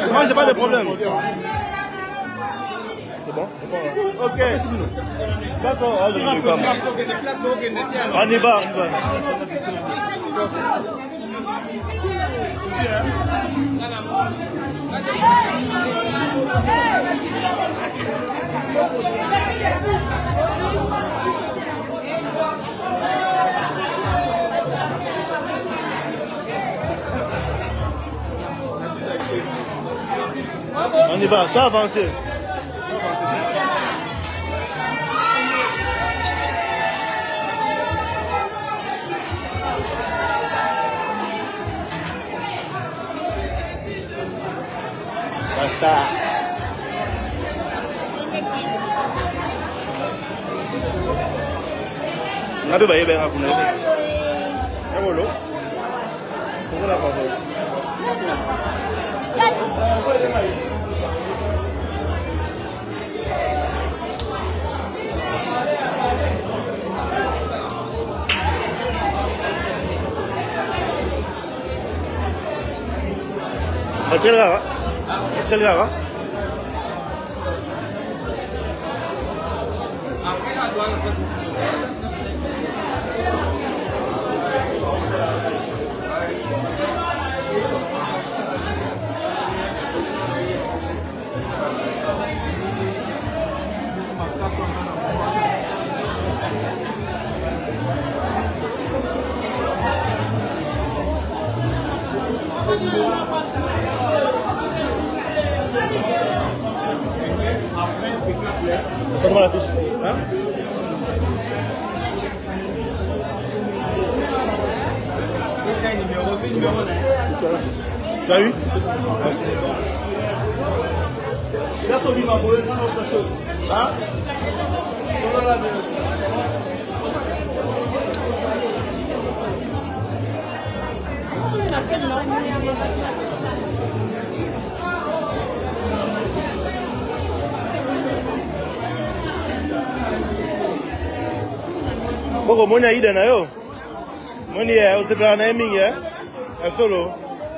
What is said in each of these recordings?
Moi, j'ai pas de problème. C'est bon? Ok. D'accord, on y va. On y va, t'as avancé. Basta. Ngabe baye benga kuna yebo. Yebo lo. Ngula baba. Accelera. Accelera. Comment la fiche? Hein? C'est numéro 9. Tu as eu? Bientôt, il va envoyer autre chose. Hein? Koko moni Aida na yo. Moni ya usipla na mingi ya solo.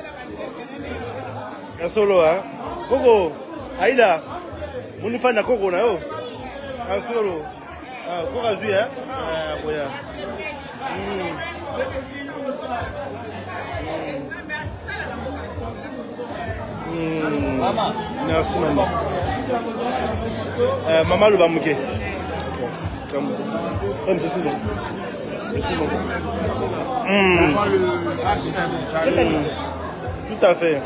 Ya solo ha. Koko Aida moni fana koko na yo. Ya solo. Ah koka zui ya. Ah boya. Maman. Merci maman. Maman le bamuke. Comme c'est tout bon. Tout à fait.